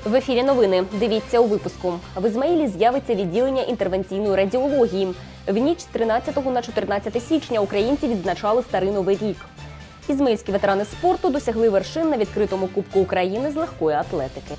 В ефірі новини. Дивіться у випуску. В Ізмаїлі з'явиться відділення інтервенційної радіології. В ніч з 13 на 14 січня українці відзначали Старий Новий рік. Ізмаїльські ветерани спорту досягли вершин на відкритому Кубку України з легкої атлетики.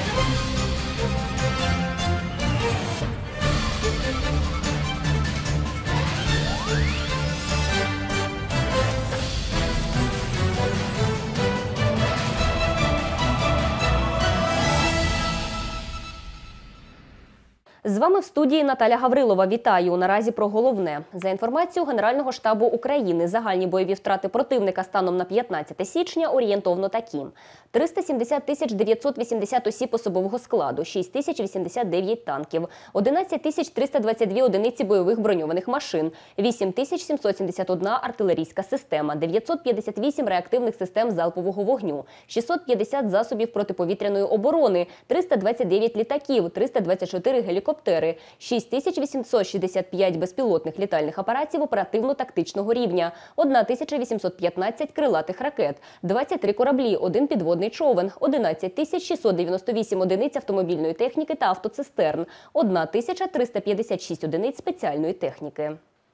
З вами в студії Наталя Гаврилова. Вітаю. Наразі про головне. За інформацією Генерального штабу України, загальні бойові втрати противника станом на 15 січня орієнтовно такі. 370 980 осіб особового складу, 6 089 танків, 11 322 одиниці бойових броньованих машин, 8 771 артилерійська система, 958 реактивних систем залпового вогню, 650 засобів протиповітряної оборони, 329 літаків, 324 гелікоптери, 6865 безпілотних літальних апаратів оперативно-тактичного рівня, 1815 крилатих ракет, 23 кораблі, 1 підводний човен, 11 698 одиниць автомобільної техніки та автоцистерн, 1356 одиниць спеціальної техніки.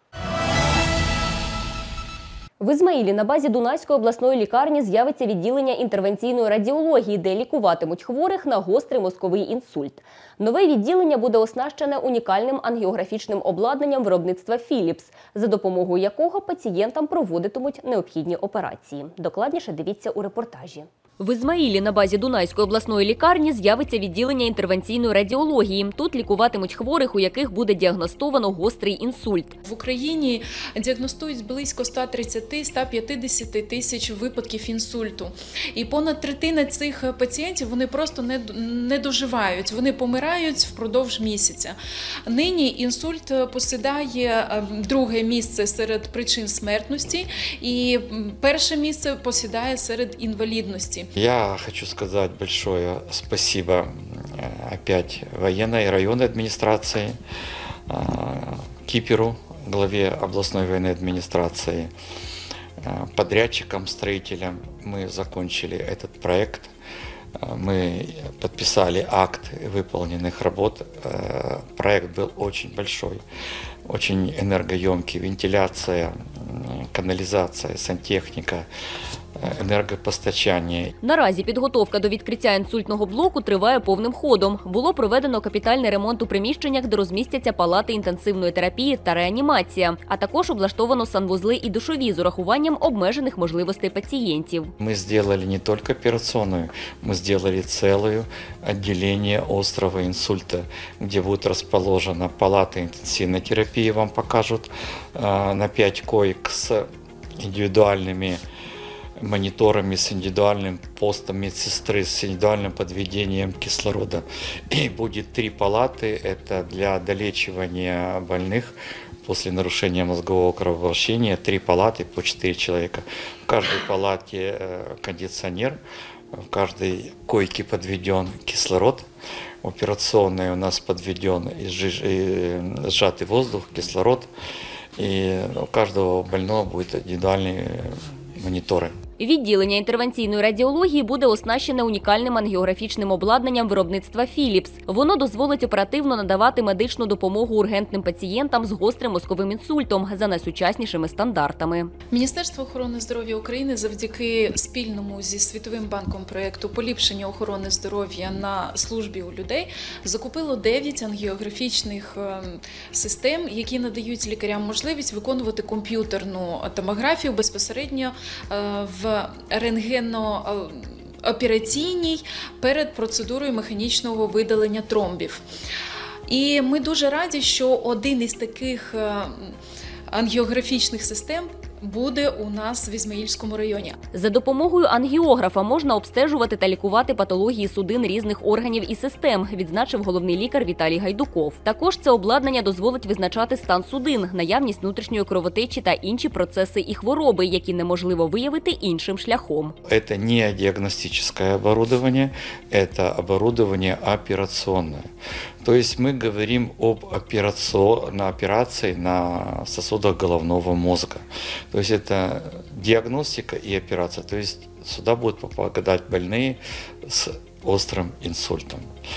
В Ізмаїлі на базі Дунайської обласної лікарні з'явиться відділення інтервенційної радіології, де лікуватимуть хворих на гострий мозковий інсульт. Нове відділення буде оснащене унікальним ангіографічним обладнанням виробництва «Філіпс», за допомогою якого пацієнтам проводитимуть необхідні операції. Докладніше дивіться у репортажі. В Ізмаїлі на базі Дунайської обласної лікарні з'явиться відділення інтервенційної радіології. Тут лікуватимуть хворих, у яких буде діагностовано гострий інсульт. В Україні діагностують близько 130-150 тисяч випадків інсульту. І понад третина цих пацієнтів, вони просто не доживають, вони помирають впродовж місяця. Нині інсульт посідає друге місце серед причин смертності і перше місце посідає серед інвалідності. Я хочу сказать большое спасибо опять военной и районной администрации, Киперу, главе областной военной администрации, подрядчикам, строителям. Мы закончили этот проект, мы подписали акт выполненных работ. Проект был очень большой, очень энергоемкий, вентиляция, канализация, сантехника, енергопостачання. Наразі підготовка до відкриття інсультного блоку триває повним ходом. Було проведено капітальний ремонт у приміщеннях, де розмістяться палати інтенсивної терапії та реанімація, а також облаштовано санвузли і душові з урахуванням обмежених можливостей пацієнтів. Ми зробили не тільки операційну, ми зробили ціле відділення острого інсульту, де буде розположена палата інтенсивної терапії, вам покажуть, на 5 коек з індивідуальними мониторами, с индивидуальным постом медсестры, с индивидуальным подведением кислорода. И будет 3 палаты, это для долечивания больных после нарушения мозгового кровообращения, 3 палаты по 4 человека. В каждой палате кондиционер, в каждой койке подведен кислород. В операционной у нас подведен сжатый воздух, кислород. И у каждого больного будет индивидуальный монітори. Відділення інтервенційної радіології буде оснащене унікальним ангіографічним обладнанням виробництва «Філіпс». Воно дозволить оперативно надавати медичну допомогу ургентним пацієнтам з гострим мозковим інсультом за найсучаснішими стандартами. Міністерство охорони здоров'я України завдяки спільному зі Світовим банком проєкту «Поліпшення охорони здоров'я на службі у людей» закупило 9 ангіографічних систем, які надають лікарям можливість виконувати комп'ютерну томографію безпосередньо в рентгенно-операційній перед процедурою механічного видалення тромбів. І ми дуже раді, що один із таких ангіографічних систем буде у нас в Ізмаїльському районі. За допомогою ангіографа можна обстежувати та лікувати патології судин різних органів і систем, відзначив головний лікар Віталій Гайдуков. Також це обладнання дозволить визначати стан судин, наявність внутрішньої кровотечі та інші процеси і хвороби, які неможливо виявити іншим шляхом. Це не діагностичне обладнання, це обладнання операційне. То есть мы говорим об операции на сосудах головного мозга. То есть это диагностика и операция. То есть сюда будут попадать больные с острым инсультом.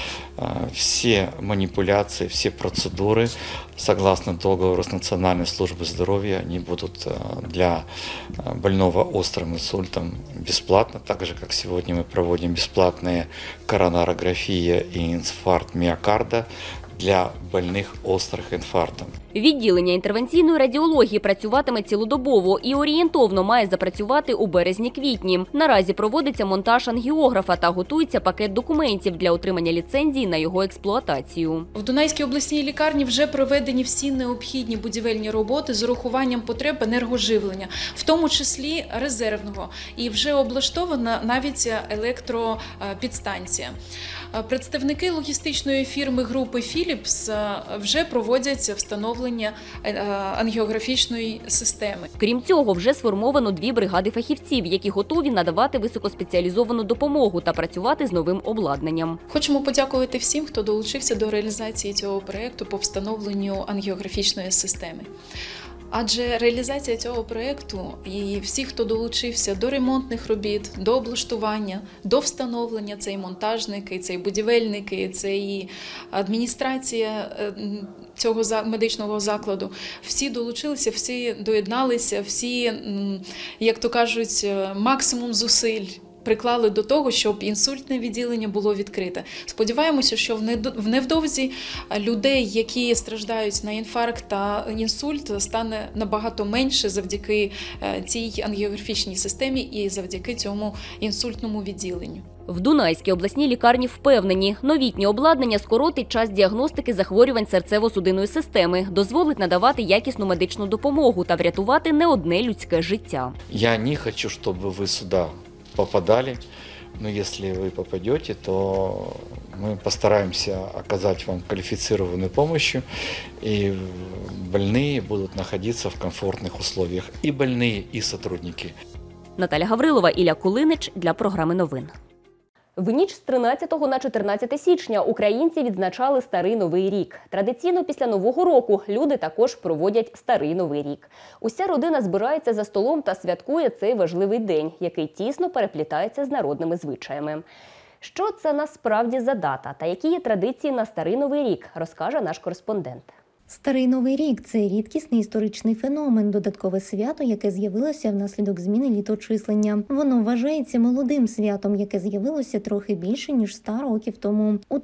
Все манипуляции, все процедуры, согласно договору с Национальной службой здоровья, они будут для больного острым инсультом бесплатно, так же, как сегодня мы проводим бесплатные коронарография и инфаркт миокарда для больних острих інфарктом. Відділення інтервенційної радіології працюватиме цілодобово і орієнтовно має запрацювати у березні-квітні. Наразі проводиться монтаж ангіографа та готується пакет документів для отримання ліцензії на його експлуатацію. В Дунайській обласній лікарні вже проведені всі необхідні будівельні роботи з урахуванням потреб енергоживлення, в тому числі резервного, і вже облаштована навіть електропідстанція. Представники логістичної фірми групи «Філіпс» вже проводять встановлення ангіографічної системи. Крім цього, вже сформовано 2 бригади фахівців, які готові надавати високоспеціалізовану допомогу та працювати з новим обладнанням. Хочемо подякувати всім, хто долучився до реалізації цього проєкту по встановленню ангіографічної системи. Адже реалізація цього проєкту і всі, хто долучився до ремонтних робіт, до облаштування, до встановлення, це і монтажники, це і будівельники, це і адміністрація цього медичного закладу, всі долучилися, всі доєдналися, всі, як то кажуть, максимум зусиль приклали до того, щоб інсультне відділення було відкрите. Сподіваємося, що в невдовзі людей, які страждають на інфаркт та інсульт, стане набагато менше завдяки цій ангіографічній системі і завдяки цьому інсультному відділенню. В Дунайській обласній лікарні впевнені, новітнє обладнання скоротить час діагностики захворювань серцево-судинної системи, дозволить надавати якісну медичну допомогу та врятувати не одне людське життя. Я не хочу, щоб ви сюди попадали, но если вы попадете, то мы постараемся оказать вам квалифицированную помощь, и больные будут находиться в комфортных условиях. И больные, и сотрудники. Наталя Гаврилова, Ілля Кулинич для програми новин. В ніч з 13 на 14 січня українці відзначали Старий Новий рік. Традиційно після Нового року люди також проводять Старий Новий рік. Уся родина збирається за столом та святкує цей важливий день, який тісно переплітається з народними звичаями. Що це насправді за дата та які є традиції на Старий Новий рік, розкаже наш кореспондент. Старий Новий рік – це рідкісний історичний феномен, додаткове свято, яке з'явилося внаслідок зміни літочислення. Воно вважається молодим святом, яке з'явилося трохи більше, ніж 100 років тому. У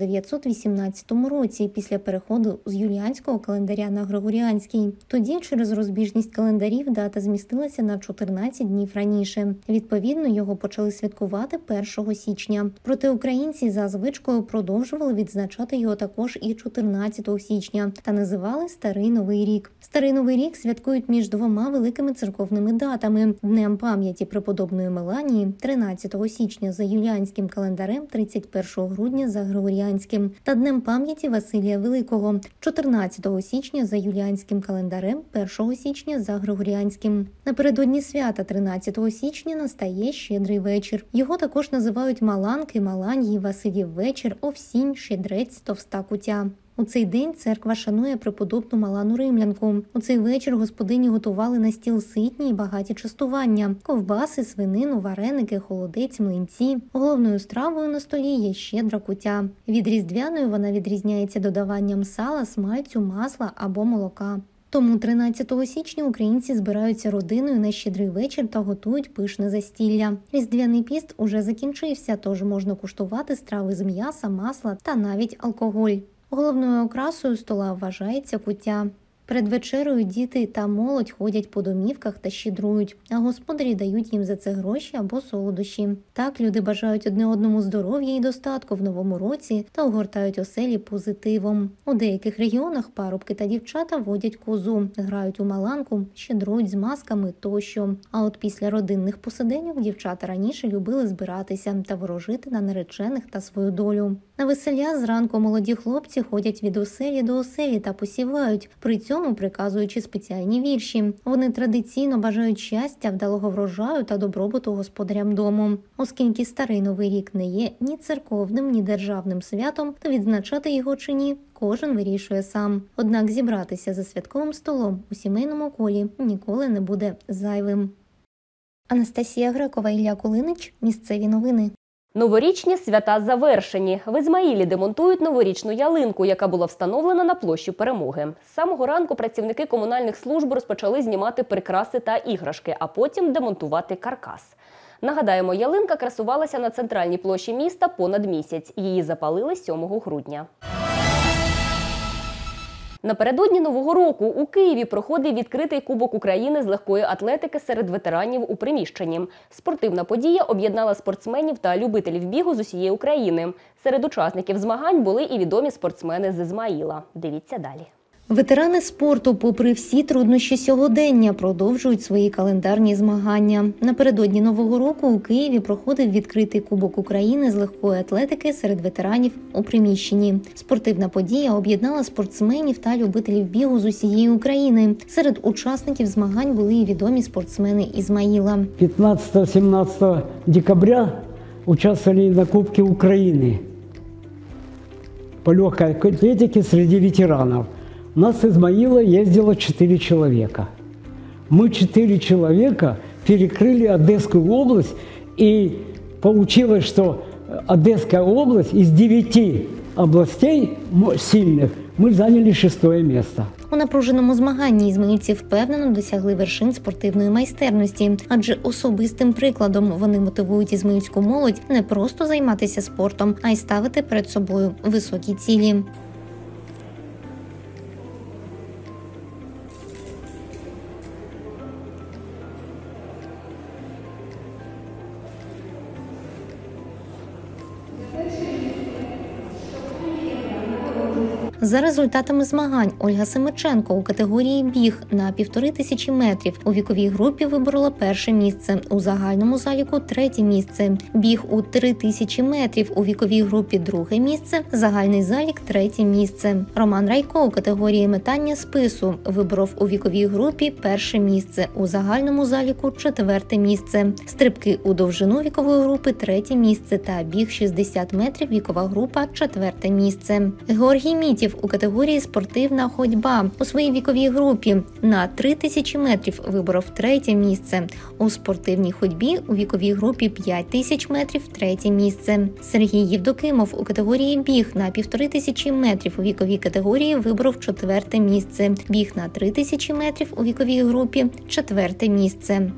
1918 році, після переходу з юліанського календаря на григоріанський. Тоді, через розбіжність календарів, дата змістилася на 14 днів раніше. Відповідно, його почали святкувати 1 січня. Проте українці за звичкою продовжували відзначати його також і 14 січня. Та називали Старий Новий рік. Старий Новий рік святкують між 2 великими церковними датами – Днем пам'яті преподобної Меланії 13 січня за юліанським календарем, 31 грудня за григоріанським, та Днем пам'яті Василія Великого 14 січня за юліанським календарем, 1 січня за григоріанським. Напередодні свята 13 січня настає Щедрий вечір. Його також називають Маланки, Маланії, Василів вечір, Овсінь, Щедрець, Товста кутя. У цей день церква шанує преподобну Малану Римлянку. У цей вечір господині готували на стіл ситні і багаті частування – ковбаси, свинину, вареники, холодець, млинці. Головною стравою на столі є щедра кутя. Від різдвяної вона відрізняється додаванням сала, смальцю, масла або молока. Тому 13 січня українці збираються родиною на Щедрий вечір та готують пишне застілля. Різдвяний піст уже закінчився, тож можна куштувати страви з м'яса, масла та навіть алкоголь. Головною окрасою стола вважається куття. Перед вечерею діти та молодь ходять по домівках та щедрують, а господарі дають їм за це гроші або солодощі. Так люди бажають одне одному здоров'я і достатку в новому році та огортають оселі позитивом. У деяких регіонах парубки та дівчата водять козу, грають у маланку, щедрують з масками тощо. А от після родинних посиденьок дівчата раніше любили збиратися та ворожити на наречених та свою долю. На веселля зранку молоді хлопці ходять від оселі до оселі та посівають, при цьому приказуючи спеціальні вірші. Вони традиційно бажають щастя, вдалого врожаю та добробуту господарям дому. Оскільки Старий Новий рік не є ні церковним, ні державним святом, то відзначати його чи ні кожен вирішує сам. Однак зібратися за святковим столом у сімейному колі ніколи не буде зайвим. Анастасія Грекова, Ілля Кулинич. Місцеві новини. Новорічні свята завершені. В Ізмаїлі демонтують новорічну ялинку, яка була встановлена на площі Перемоги. З самого ранку працівники комунальних служб розпочали знімати прикраси та іграшки, а потім демонтувати каркас. Нагадаємо, ялинка красувалася на центральній площі міста понад місяць. Її запалили 7 грудня. Напередодні Нового року у Києві проходить відкритий Кубок України з легкої атлетики серед ветеранів у приміщенні. Спортивна подія об'єднала спортсменів та любителів бігу з усієї України. Серед учасників змагань були і відомі спортсмени з Ізмаїла. Дивіться далі. Ветерани спорту, попри всі труднощі сьогодення, продовжують свої календарні змагання. Напередодні Нового року у Києві проходив відкритий Кубок України з легкої атлетики серед ветеранів у приміщенні. Спортивна подія об'єднала спортсменів та любителів бігу з усієї України. Серед учасників змагань були і відомі спортсмени Ізмаїла. 15-17 декабря участвовали на Кубке Украины по легкой атлетике среди ветеранов. У нас с Измаила ездило 4 человека. Мы 4 человека перекрыли Одесскую область, и получилось, что Одесская область из 9 областей сильных мы заняли 6-е место. У напруженому змаганні ізмаїльці впевнено досягли вершин спортивної майстерності, адже особистим прикладом вони мотивують ізмаїльську молодь не просто займатися спортом, а й ставити перед собою високі цілі. За результатами змагань Ольга Семиченко у категорії біг на 1500 метрів у віковій групі виборола перше місце, у загальному заліку третє місце. Біг у 3000 метрів у віковій групі друге місце, загальний залік третє місце. Роман Райко у категорії метання спису виборов у віковій групі перше місце, у загальному заліку четверте місце. Стрибки у довжину вікової групи третє місце та біг 60 метрів вікова група четверте місце. Георгій Мітів у категорії спортивна ходьба у своїй віковій групі на 3000 метрів виборов третє місце. У спортивній ходьбі у віковій групі 5000 метрів третє місце. Сергій Євдокимов у категорії біг на 1500 метрів у віковій категорії виборов четверте місце. Біг на 3000 метрів у віковій групі четверте місце.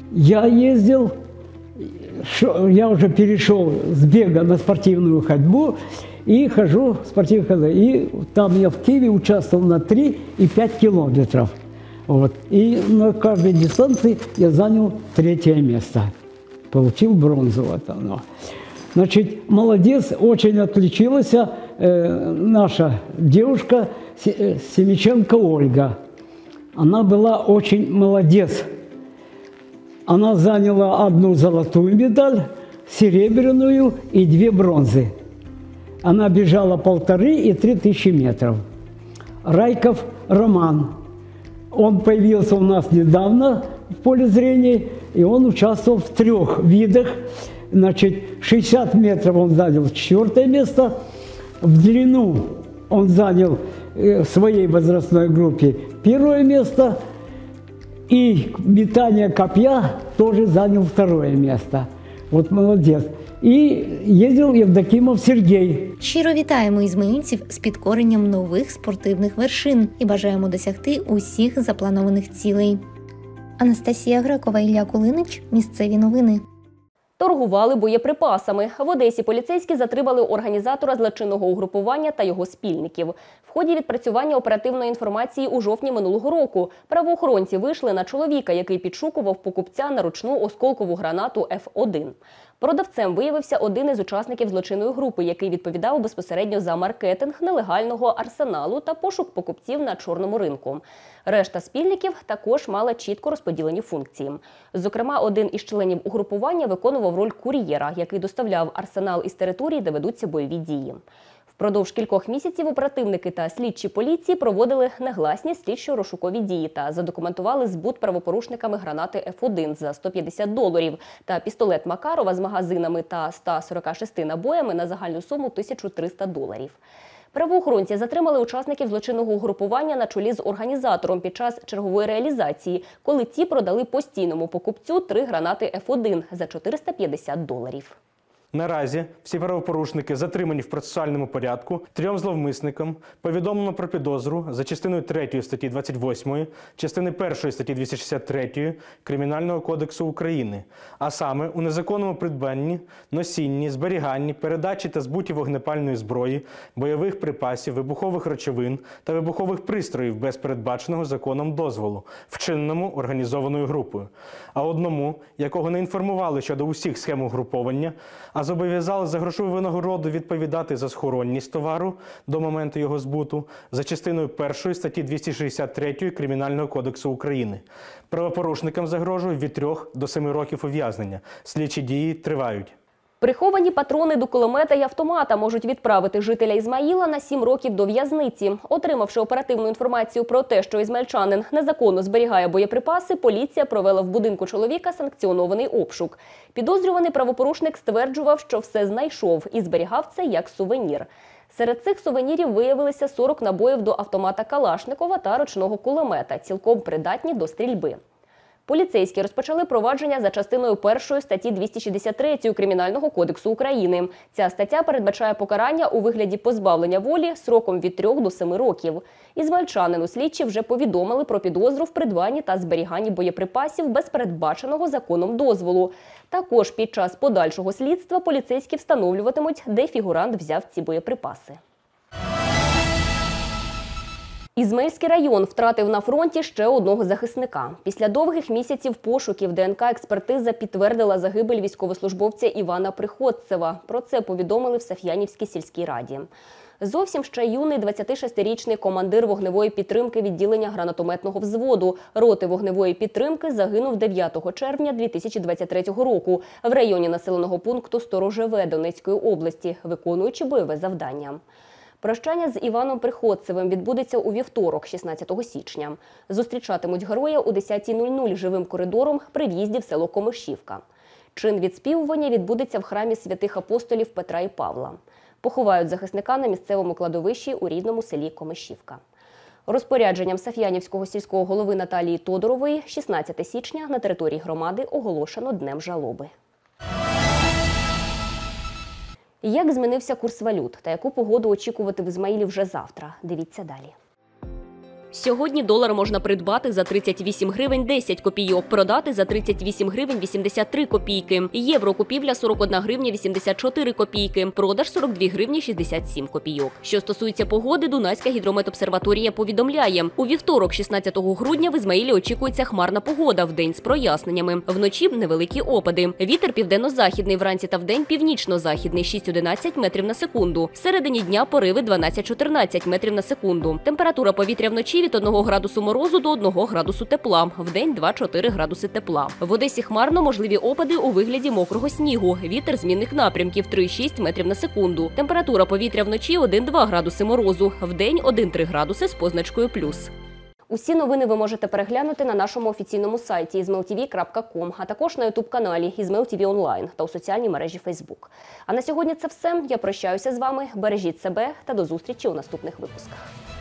Я уже перешел с бега на спортивную ходьбу и хожу в спортивную ходьбу. И там я в Киеве участвовал на 3 и 5 километров. Вот. И на каждой дистанции я занял третье место. Получил бронзу. Значит, молодец, очень отличилась наша девушка Семиченко Ольга. Она была очень молодец. Она заняла 1 золотую медаль, серебряную и 2 бронзы. Она бежала 1500 и 3000 метров. Райков Роман. Он появился у нас недавно в поле зрения, и он участвовал в 3 видах. Значит, 60 метров он занял 4 место, в длину он занял в своей возрастной группе 1 место, и метание копья тоже занял 2 место. Вот молодец. І їздив Євдокимов Сергій. Щиро вітаємо ізмаїльців з підкоренням нових спортивних вершин і бажаємо досягти усіх запланованих цілей. Анастасія Грекова, Ілля Кулинич. Місцеві новини. Торгували боєприпасами. В Одесі поліцейські затримали організатора злочинного угрупування та його спільників. В ході відпрацювання оперативної інформації у жовтні минулого року правоохоронці вийшли на чоловіка, який підшукував покупця на ручну осколкову гранату F1. Продавцем виявився один із учасників злочинної групи, який відповідав безпосередньо за маркетинг нелегального арсеналу та пошук покупців на чорному ринку. Решта спільників також мала чітко розподілені функції. Зокрема, один із членів угрупування виконував роль кур'єра, який доставляв арсенал із території, де ведуться бойові дії. Впродовж кількох місяців оперативники та слідчі поліції проводили негласні слідчо-розшукові дії та задокументували збут правопорушниками гранати F1 за $150 та пістолет Макарова з магазинами та 146 набоями на загальну суму $1300. Правоохоронці затримали учасників злочинного угрупування на чолі з організатором під час чергової реалізації, коли ті продали постійному покупцю 3 гранати F1 за $450. Наразі всі правопорушники затримані в процесуальному порядку. 3 зловмисникам повідомлено про підозру за частиною 3 статті 28, частини 1 статті 263 Кримінального кодексу України, а саме у незаконному придбанні, носінні, зберіганні, передачі та збуті вогнепальної зброї, бойових припасів, вибухових речовин та вибухових пристроїв без передбаченого законом дозволу, вчиненому організованою групою. А одному, якого не інформували щодо усіх схем угруповання, а зобов'язали за грошову винагороду відповідати за схоронність товару до моменту його збуту за частиною 1 статті 263 Кримінального кодексу України. Правопорушникам загрожує від 3 до 7 років ув'язнення. Слідчі дії тривають. Приховані патрони до кулемета і автомата можуть відправити жителя Ізмаїла на 7 років до в'язниці. Отримавши оперативну інформацію про те, що ізмаїльчанин незаконно зберігає боєприпаси, поліція провела в будинку чоловіка санкціонований обшук. Підозрюваний правопорушник стверджував, що все знайшов і зберігав це як сувенір. Серед цих сувенірів виявилися 40 набоїв до автомата Калашникова та ручного кулемета, цілком придатні до стрільби. Поліцейські розпочали провадження за частиною 1 статті 263 Кримінального кодексу України. Ця стаття передбачає покарання у вигляді позбавлення волі сроком від 3 до 7 років. Ізмаїльчанину слідчі вже повідомили про підозру в придбанні та зберіганні боєприпасів без передбаченого законом дозволу. Також під час подальшого слідства поліцейські встановлюватимуть, де фігурант взяв ці боєприпаси. Ізмаїльський район втратив на фронті ще одного захисника. Після довгих місяців пошуків ДНК-експертиза підтвердила загибель військовослужбовця Івана Приходцева. Про це повідомили в Саф'янівській сільській раді. Зовсім ще юний 26-річний командир вогневої підтримки відділення гранатометного взводу роти вогневої підтримки загинув 9 червня 2023 року в районі населеного пункту Сторожеве Донецької області, виконуючи бойове завдання. Прощання з Іваном Приходцевим відбудеться у вівторок, 16 січня. Зустрічатимуть героя о 10:00 живим коридором при в'їзді в село Комишівка. Чин відспівування відбудеться в храмі святих апостолів Петра і Павла. Поховають захисника на місцевому кладовищі у рідному селі Комишівка. Розпорядженням Саф'янівського сільського голови Наталії Тодорової 16 січня на території громади оголошено Днем жалоби. Як змінився курс валют та яку погоду очікувати в Ізмаїлі вже завтра? Дивіться далі. Сьогодні долар можна придбати за 38 гривень 10 копійок, продати за 38 гривень 83 копійки. Євро купівля 41 гривня 84 копійки, продаж 42 гривні 67 копійок. Що стосується погоди, Дунайська гідрометобсерваторія повідомляє, у вівторок, 16 грудня, в Ізмаїлі очікується хмарна погода, вдень з проясненнями. Вночі невеликі опади. Вітер південно-західний, вранці та вдень північно-західний 6-11 метрів на секунду. Всередині дня пориви 12-14 метрів на секунду. Температура повітря вночі від 1 градусу морозу до 1 градусу тепла. Вдень 2-4 градуси тепла. В Одесі хмарно, можливі опади у вигляді мокрого снігу. Вітер змінних напрямків 3-6 метрів на секунду. Температура повітря вночі 1-2 градуси морозу. Вдень 1-3 градуси з позначкою плюс. Усі новини ви можете переглянути на нашому офіційному сайті izmailtv.com, а також на ютуб-каналі Izmail TV Online та у соціальній мережі Facebook. А на сьогодні це все. Я прощаюся з вами. Бережіть себе та до зустрічі у наступних випусках.